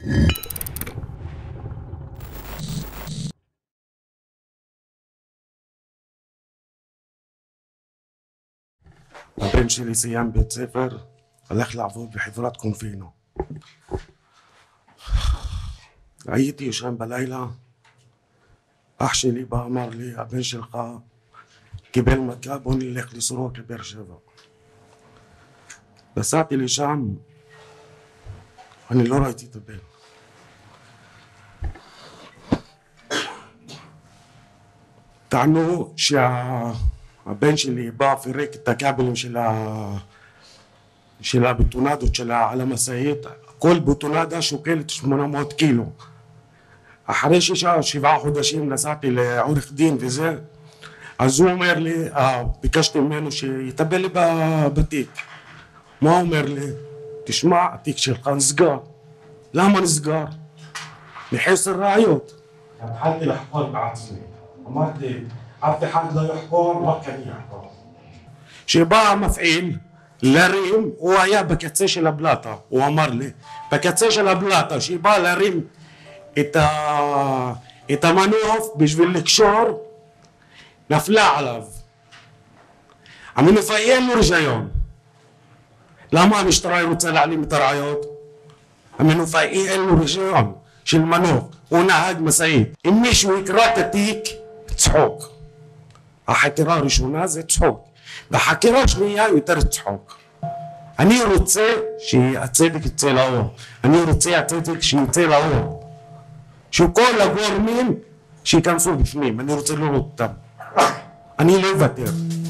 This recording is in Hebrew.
הבן שלי סיים בית ספר, הלך לעבוד בחברת קונפינו. הייתי ישן בלילה, אח שלי בא אמר לי, הבן שלך קיבל מכה, בוא נלך לסורוק לבאר שבע. נסעתי לשם, אני לא ראיתי את הבן. טענו שהבן שלי בא פירק את הכבלים של הבטונדות שלה על המשאית, כל בטונדה שוקלת 800 קילו. אחרי 6-7 חודשים נסעתי לעורך דין וזה, אז הוא אומר לי, ביקשתי ממנו שיטפל לי בתיק. מה הוא אומר לי? תשמע, התיק שלך נסגר. למה נסגר? מחסר ראיות. התחלתי לחקור בעצמי. אמרתי, אף אחד לא יחקור, רק אני אחקור. כשבא המפעיל להרים, הוא היה בקצה של הבלטה. הוא אמר לי, בקצה של הבלטה, שבא להרים את המנוף בשביל לקשור, נפלה עליו. המנופאי אין לו רישיון. למה המשטרה רוצה להעלים את הראיות? המנופאי אין לו רישיון של מנוף, הוא נהג משאית. אם מישהו יקרא את התיק, צחוק. החקירה הראשונה זה צחוק, והחקירה השנייה יותר צחוק. אני רוצה שהצדק יצא לאור, אני רוצה הצדק שיצא לאור, שכל הגורמים שיכנסו בפנים, אני רוצה לראות אותם, אני לא אוותר.